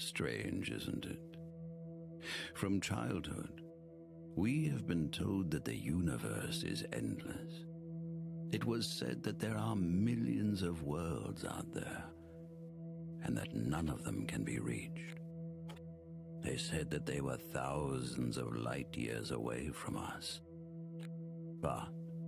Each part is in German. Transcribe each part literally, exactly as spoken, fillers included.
strange, isn't it? From childhood, we have been told that the universe is endless. It was said that there are millions of worlds out there, and that none of them can be reached. They said that they were thousands of light years away from us. But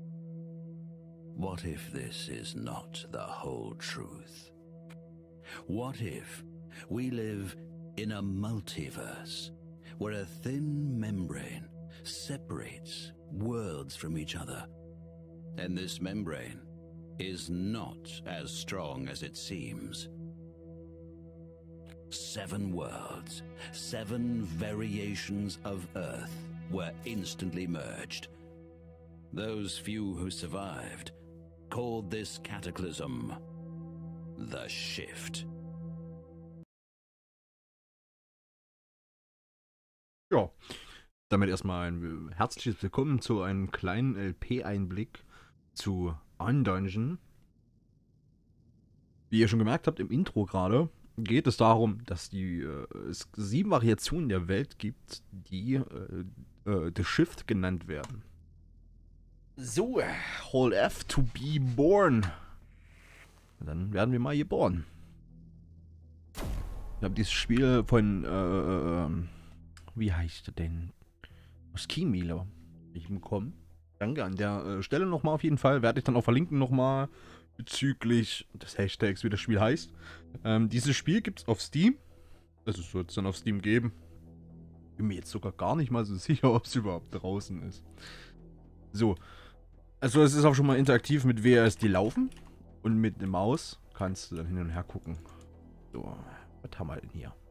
what if this is not the whole truth? What if we live in a multiverse where a thin membrane separates worlds from each other, and this membrane is not as strong as it seems? Seven worlds, seven variations of Earth were instantly merged. Those few who survived called this cataclysm the Shift. Ja, damit erstmal ein herzliches Willkommen zu einem kleinen L P-Einblick zu Undungeon. Wie ihr schon gemerkt habt im Intro gerade, geht es darum, dass die, äh, es sieben Variationen der Welt gibt, die äh, äh, The Shift genannt werden. So, Hall F to be born. Dann werden wir mal geboren. Ich habe dieses Spiel von, äh, äh, wie heißt er denn? Skimilo ich bekommen. Danke an der äh, Stelle nochmal auf jeden Fall. Werde ich dann auch verlinken nochmal bezüglich des Hashtags, wie das Spiel heißt. Ähm, dieses Spiel gibt es auf Steam. Also es wird es dann auf Steam geben. Bin mir jetzt sogar gar nicht mal so sicher, ob es überhaupt draußen ist. So. Also es ist auch schon mal interaktiv mit W A S D laufen. Und mit der Maus kannst du dann hin und her gucken. So, was haben wir denn hier?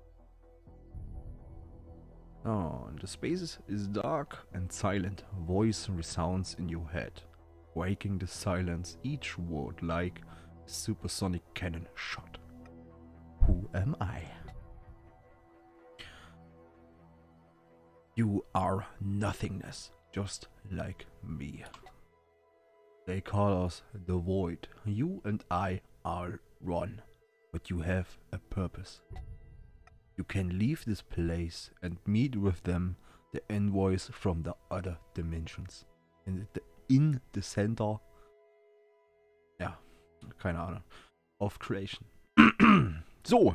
Oh, the space is dark and silent. Voice resounds in your head, breaking the silence, each word like a supersonic cannon shot. Who am I? You are nothingness, just like me. They call us the Void. You and I are one, but you have a purpose. You can leave this place and meet with them, the envoys from the other dimensions. In the, in the center, ja, keine Ahnung, of creation. So,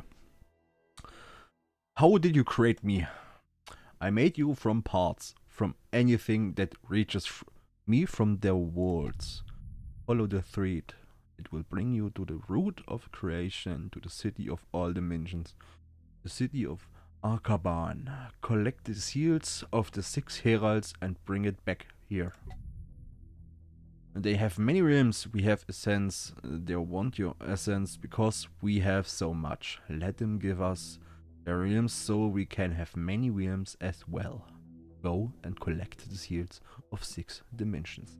how did you create me? I made you from parts, from anything that reaches me from their worlds. Follow the thread. It will bring you to the root of creation, to the city of all dimensions. The city of Arkaban. Collect the seals of the six heralds and bring it back here. They have many realms. We have essence. They want your essence because we have so much. Let them give us their realms so we can have many realms as well. Go and collect the seals of six dimensions.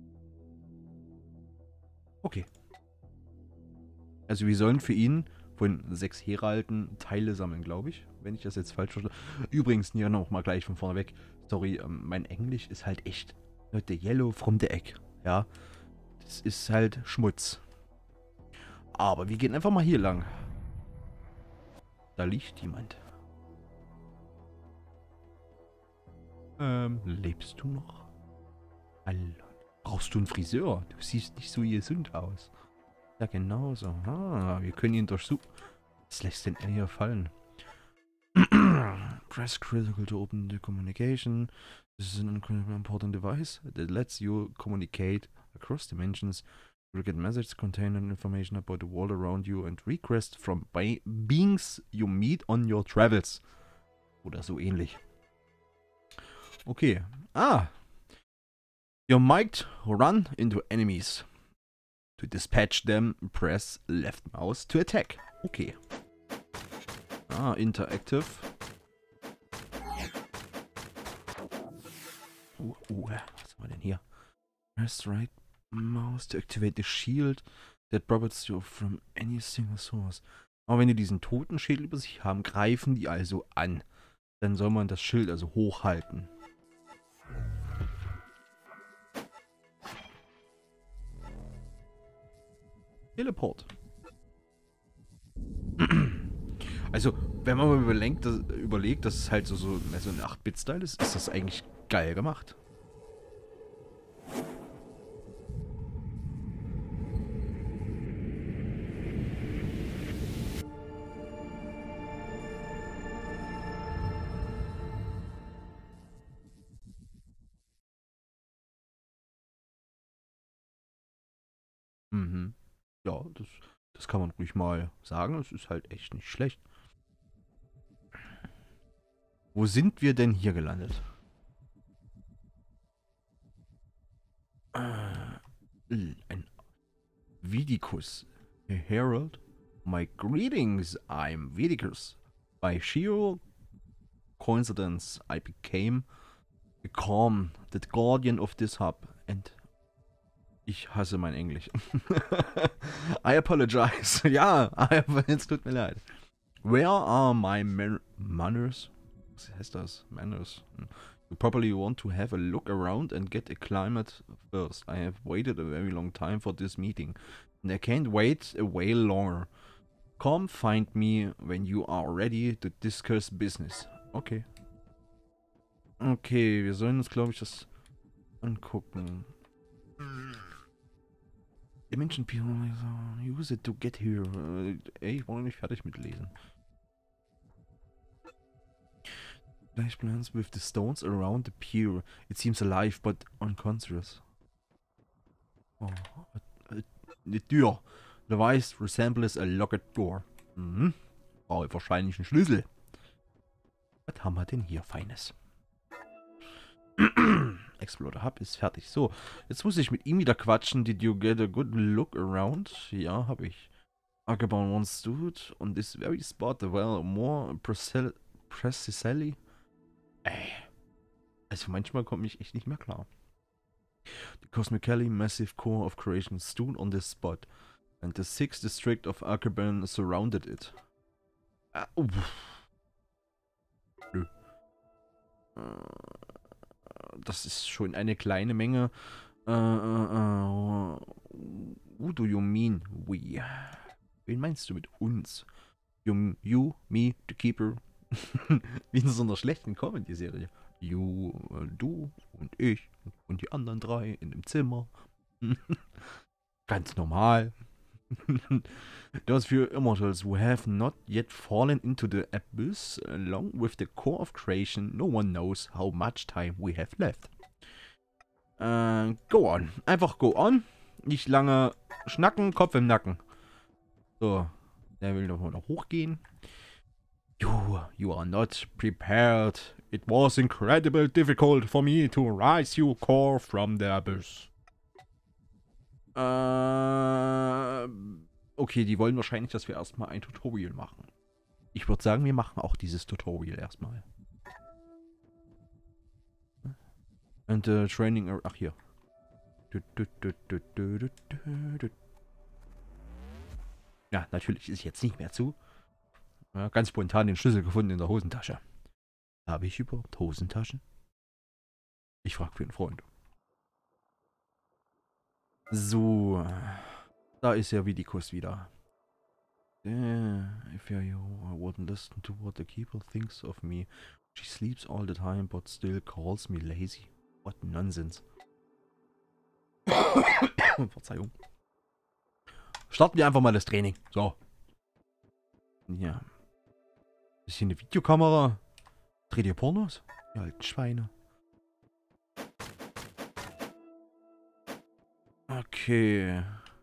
Okay. Also wir sollen für ihn von sechs Heralden Teile sammeln, glaube ich. Wenn ich das jetzt falsch verstehe. Übrigens, hier noch mal gleich von vorne weg. Sorry, ähm, mein Englisch ist halt echt. The yellow from the egg. Ja. Das ist halt Schmutz. Aber wir gehen einfach mal hier lang. Da liegt jemand. Ähm, lebst du noch? Alter. Brauchst du einen Friseur? Du siehst nicht so gesund aus. Ja, genau so. Ah, wir können ihn durchsuchen. Was lässt denn er hier fallen? Press critical to open the communication. This is an important device that lets you communicate across dimensions. You will get messages containing information about the world around you and requests from beings you meet on your travels. Oder so ähnlich. Okay. Ah. You might run into enemies. To dispatch them, press left mouse to attack. Okay. Ah, interactive. Uh, uh, was haben wir denn hier? Press right mouse to activate the shield that protects you from any single source. Aber wenn die diesen Totenschädel über sich haben, greifen die also an. Dann soll man das Schild also hochhalten. Teleport. Also, wenn man mal überlegt, dass, überlegt, dass es halt so, so, so ein acht Bit Style ist, ist das eigentlich geil gemacht. Mhm. Ja, das, das kann man ruhig mal sagen. Es ist halt echt nicht schlecht. Wo sind wir denn hier gelandet? Äh, ein Vidicus. A Herald. My greetings, I'm Vidicus. By sheer coincidence, I became a calm, the guardian of this hub. And ich hasse mein Englisch. I apologize. Ja, es tut mir leid. Where are my man manners? Was heißt das? Manners. You probably want to have a look around and get acclimated first. I have waited a very long time for this meeting. And I can't wait a while longer. Come find me when you are ready to discuss business. Okay. Okay, wir sollen uns, glaube ich, das angucken. Dimension People, use it to get here. Äh, ey, ich war noch nicht fertig mit lesen. Flash plans with the stones around the pier. It seems alive, but unconscious. Oh, eine Tür. Device resembles a locked door. Mhm. Brauche wahrscheinlich einen Schlüssel. Was haben wir denn hier Feines? Explorer Hub ist fertig. So, jetzt muss ich mit ihm wieder quatschen. Did you get a good look around? Ja, habe ich. Ackerbaum once stood on this very spot. Well, more precisely. Ey. Also manchmal komme ich echt nicht mehr klar. The Cosmically massive core of creation stood on this spot. And the sixth district of Ackerbaum surrounded it. Ah, uh, Nö. Das ist schon eine kleine Menge. Uh, uh, uh, who do you mean, we? Wen meinst du mit uns? You, you me, the keeper. Wie in so einer schlechten Comedy-Serie. You, äh, du und ich und die anderen drei in dem Zimmer. Ganz normal. Those few immortals who have not yet fallen into the abyss, along with the core of creation, no one knows how much time we have left. Äh, go on. Einfach go on. Nicht lange schnacken, Kopf im Nacken. So, der will doch mal noch hochgehen. You, you are not prepared. It was incredibly difficult for me to rise you core from the abyss. Äh, okay, die wollen wahrscheinlich, dass wir erstmal ein Tutorial machen. Ich würde sagen, wir machen auch dieses Tutorial erstmal. Und uh, Training, ach hier. Ja, natürlich ist jetzt nicht mehr zu. Ja, ganz spontan den Schlüssel gefunden in der Hosentasche. Habe ich überhaupt Hosentaschen? Ich frage für einen Freund. So. Da ist ja Vidicus wieder. Yeah, if you I wouldn't listen to what the keeper thinks of me. She sleeps all the time but still calls me lazy. What nonsense. Verzeihung. Starten wir einfach mal das Training. So. Ja. Ist hier eine Videokamera? Dreht ihr Pornos? Ihr alten Schweine. Okay.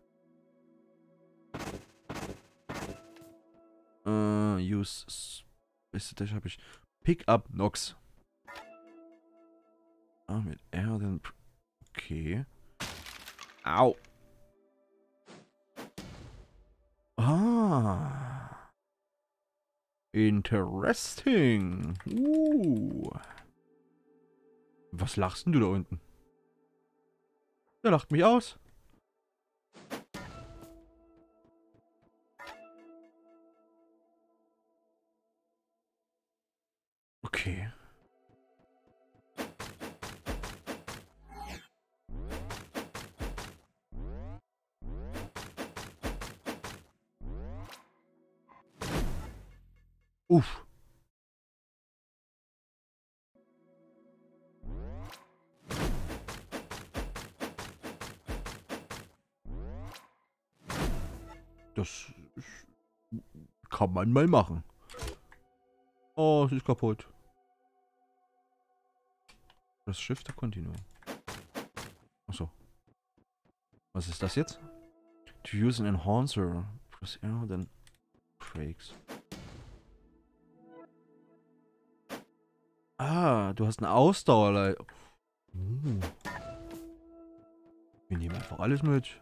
Uh, use. Ist das habe ich. Pick up Nox. Ah, mit R dann. Okay. Au. Ah. Interesting. Uh. Was lachst denn du da unten? Der lacht mich aus. Okay. Uff. Das kann man mal machen. Oh, sie ist kaputt. Das Schiff der Continuum. Achso. Was ist das jetzt? To use an enhancer. Press R, then breaks. Ah, du hast eine Ausdauer. Uh. Wir nehmen einfach alles mit.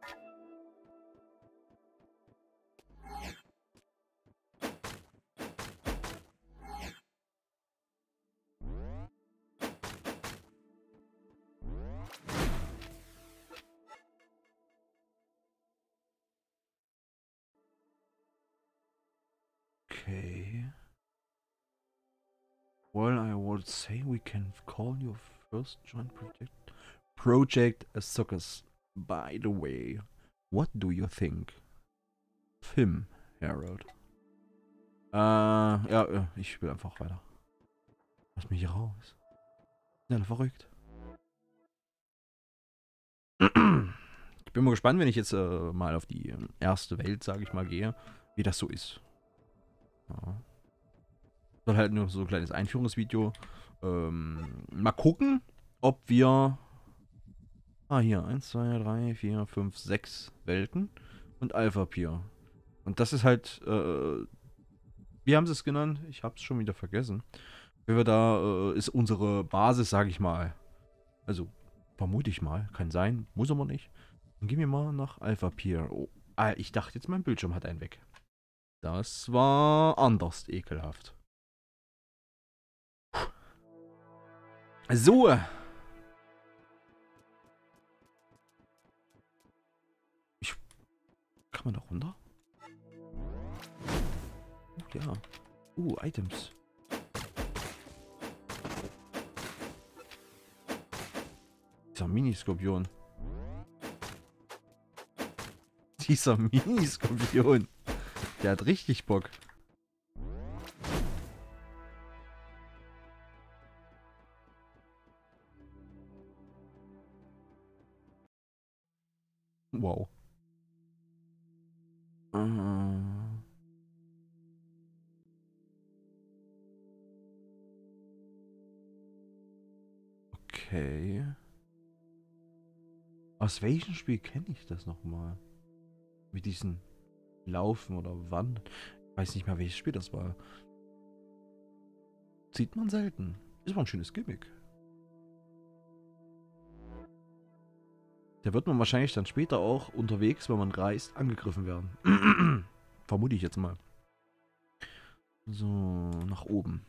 Okay. Well, I would say we can call your first joint project project a success. By the way, what do you think? Film, Harold. Äh, ja, ich spiele einfach weiter. Lass mich hier raus. Ja, verrückt. Ich bin mal gespannt, wenn ich jetzt äh, mal auf die äh, erste Welt, sage ich mal, gehe, wie das so ist. Ja. Soll halt nur so ein kleines Einführungsvideo. Ähm, mal gucken, ob wir... Ah, hier. eins, zwei, drei, vier, fünf, sechs Welten und Alpha-Pier. Und das ist halt... Äh, wie haben sie es genannt? Ich habe es schon wieder vergessen. Wenn wir da... Äh, ist unsere Basis, sage ich mal. Also, vermute ich mal. Kann sein. Muss aber nicht. Dann gehen wir mal nach Alpha-Pier. Oh, ah, ich dachte jetzt, mein Bildschirm hat einen weg. Das war anders ekelhaft. So. Ich, kann man da runter? Oh, ja. Uh, Items. Dieser Miniskorpion. Dieser Miniskorpion. Der hat richtig Bock. Wow. Uh. Okay. Aus welchem Spiel kenne ich das nochmal? Mit diesen Laufen oder Wandern. Ich weiß nicht mehr, welches Spiel das war. Sieht man selten. Ist mal ein schönes Gimmick. Da wird man wahrscheinlich dann später auch unterwegs, wenn man reist, angegriffen werden. Vermute ich jetzt mal. So, nach oben.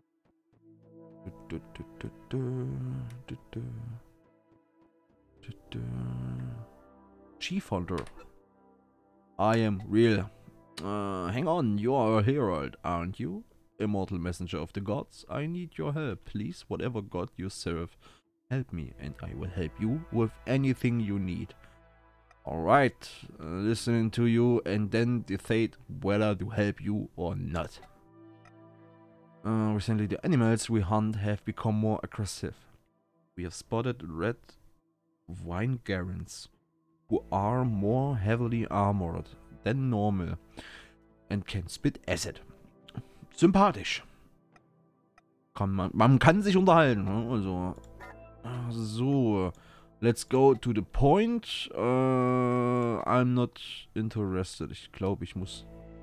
Chief Hunter. I am real. Uh, hang on, you are a herald, aren't you? Immortal messenger of the gods. I need your help, please. Whatever god you serve, help me, and I will help you with anything you need. Alright, uh, listening to you and then decide whether to help you or not. Uh, recently the animals we hunt have become more aggressive. We have spotted red Vinegarans, who are more heavily armored than normal and can spit acid. Sympathisch. Kann man, man kann sich unterhalten, ne? Also, so, let's go to the point. Uh, I'm not interested. Ich glaube, ich muss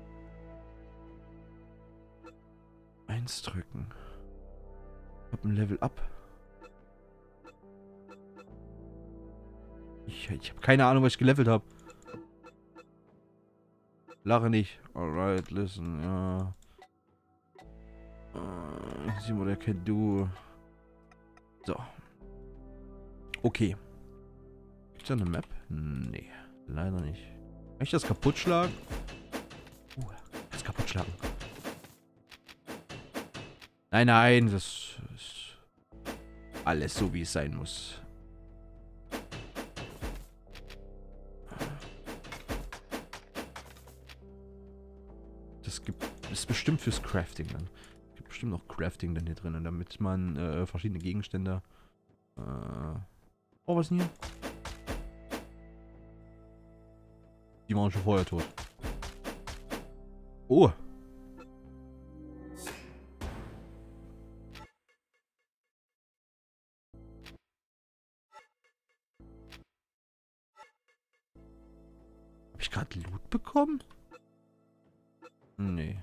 eins drücken. Ich hab ein Level Up. Ich, ich habe keine Ahnung, was ich gelevelt habe. Lache nicht. Alright, listen, ja. Uh, see what I can do. So. Okay. Ist da eine Map? Nee, leider nicht. Kann ich das kaputt schlagen? Uh, das kaputt schlagen. Nein, nein, das ist alles so, wie es sein muss. Das gibt Ist bestimmt fürs Crafting dann. Es gibt bestimmt noch Crafting dann hier drinnen, damit man äh, verschiedene Gegenstände... Äh oh, was ist denn hier? Die waren schon vorher tot. Oh! Hab ich gerade Loot bekommen? Nee.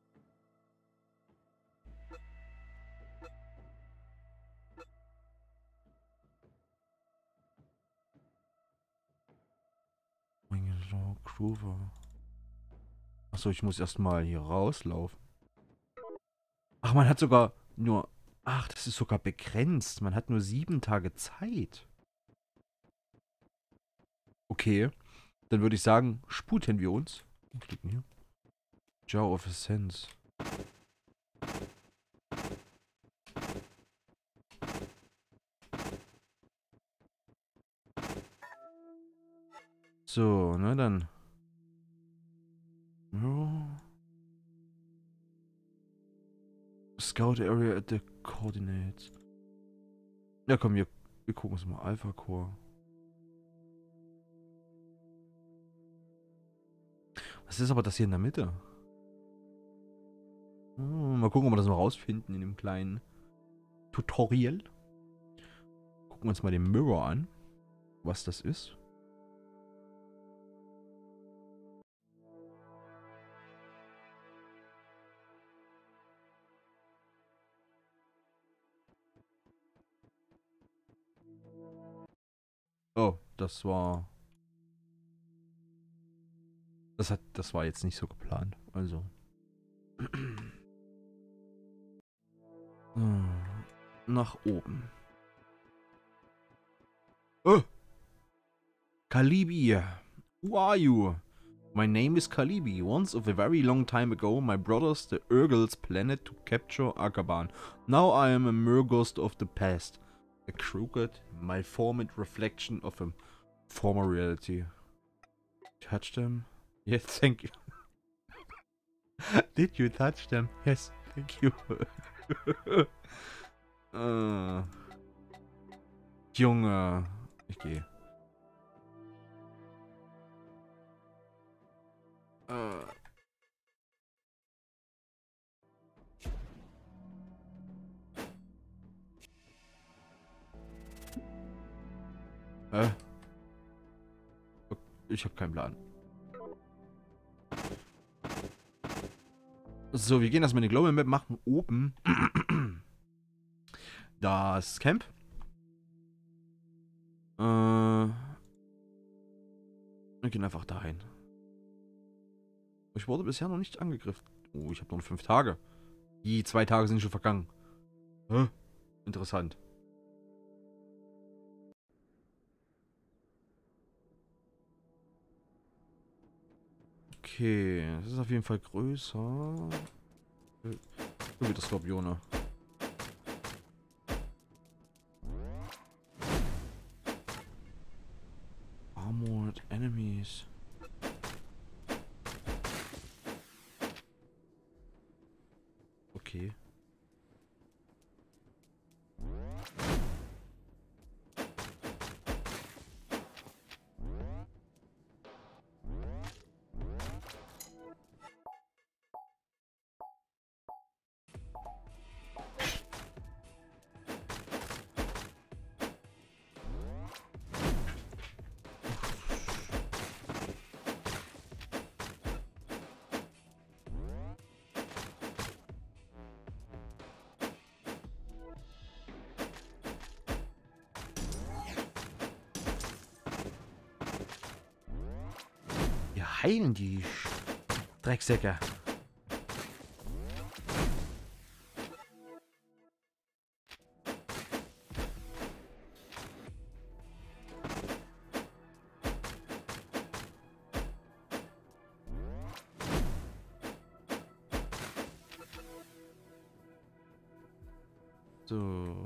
Groover. Achso, ich muss erstmal hier rauslaufen. Ach, man hat sogar nur... Ach, das ist sogar begrenzt. Man hat nur sieben Tage Zeit. Okay. Dann würde ich sagen, sputen wir uns. Was steht denn hier? Jar of Essence. So, na dann. Ja. Scout Area at the Coordinates. Ja, komm, wir, wir gucken uns mal Alpha Core. Was ist aber das hier in der Mitte? Hm, mal gucken, ob wir das noch rausfinden in dem kleinen Tutorial. Gucken wir uns mal den Mirror an. Was das ist. Oh, das war... Das hat, das war jetzt nicht so geplant. Also. So. Nach oben. Oh! Kalibi! Who are you? My name is Kalibi. Once of a very long time ago, my brothers, the Urgals, planned to capture Akaban. Now I am a Murgost of the past. A crooked, malformed reflection of a former reality. Touch them? Yes, thank you. Did you touch them? Yes, thank you. uh, Junge. Ich gehe. Uh. Äh. Ich habe keinen Plan. So, wir gehen erstmal in die Global Map, machen oben das Camp. Äh, wir gehen einfach dahin. Ich wurde bisher noch nicht angegriffen. Oh, ich habe noch fünf Tage. Die zwei Tage sind schon vergangen. Hä? Interessant. Okay, das ist auf jeden Fall größer. Wieder Skorpione. Armored Enemies. Okay. Heilen die Drecksäcke. So.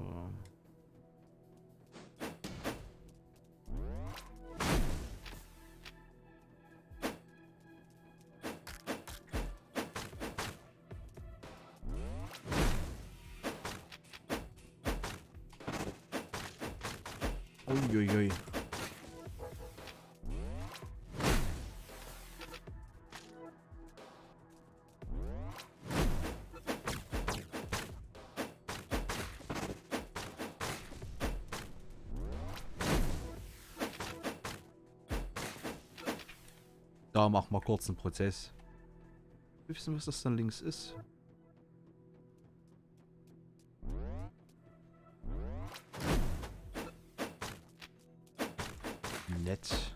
Uiuiui. Da machen wir kurz einen Prozess. Wir wissen, was das dann links ist. Nett.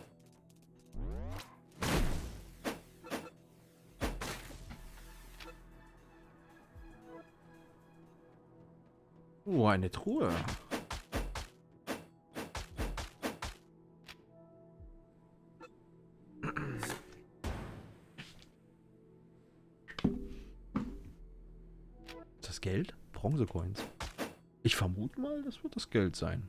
Oh, eine Truhe. Ist das Geld? Bronzecoins. Ich vermute mal, das wird das Geld sein.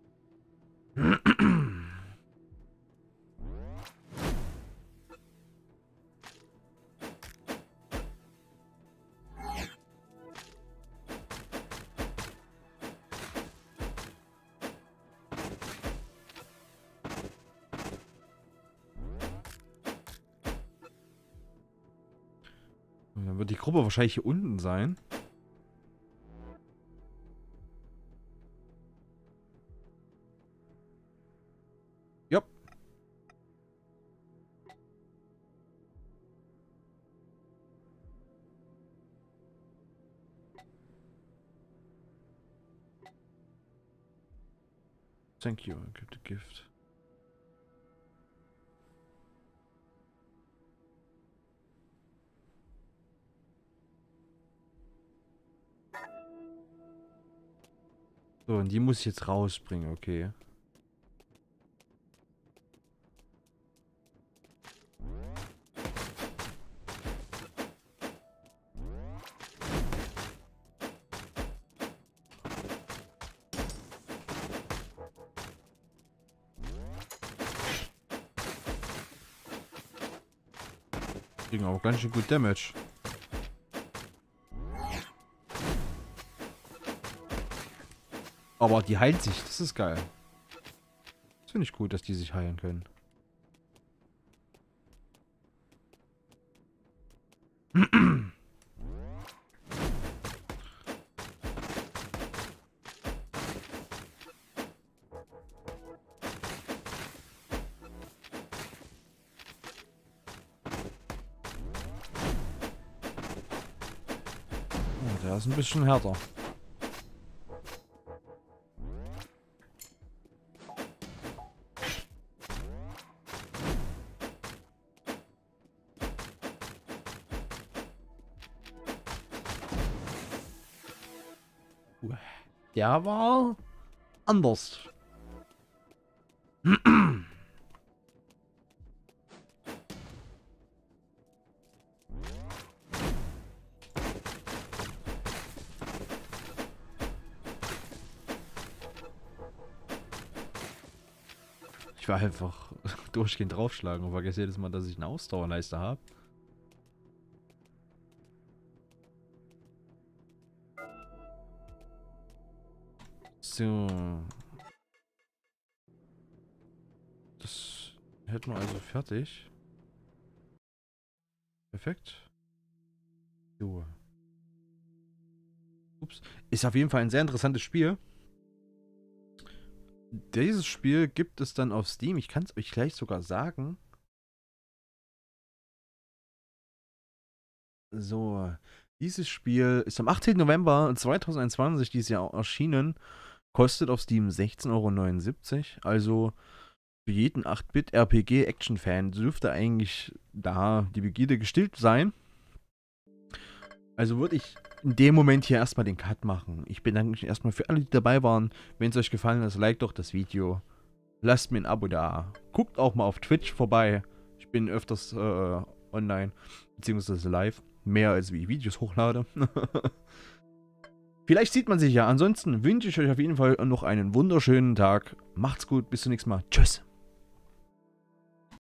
Dann wird die Gruppe wahrscheinlich hier unten sein. Ja. Thank you, I give the gift. So, und die muss ich jetzt rausbringen, okay. Kriegen auch ganz schön gut Damage. Aber die heilt sich, das ist geil. Das finde ich gut, dass die sich heilen können. Oh, der ist ein bisschen härter. Der war anders. Ich war einfach durchgehend draufschlagen und vergesse jedes Mal, dass ich eine Ausdauerleiste habe. So. Das hätten wir also fertig. Perfekt. So. Ups. Ist auf jeden Fall ein sehr interessantes Spiel. Dieses Spiel gibt es dann auf Steam. Ich kann es euch gleich sogar sagen. So. Dieses Spiel ist am achtzehnten November zweitausendeinundzwanzig dieses Jahr erschienen. Kostet auf Steam sechzehn Euro neunundsiebzig. Also für jeden acht Bit R P G-Action-Fan dürfte eigentlich da die Begierde gestillt sein. Also würde ich in dem Moment hier erstmal den Cut machen. Ich bedanke mich erstmal für alle, die dabei waren. Wenn es euch gefallen hat, liked doch das Video. Lasst mir ein Abo da. Guckt auch mal auf Twitch vorbei. Ich bin öfters äh, online, beziehungsweise live. Mehr als wie ich Videos hochlade. Vielleicht sieht man sich ja. Ansonsten wünsche ich euch auf jeden Fall noch einen wunderschönen Tag. Macht's gut, bis zum nächsten Mal. Tschüss.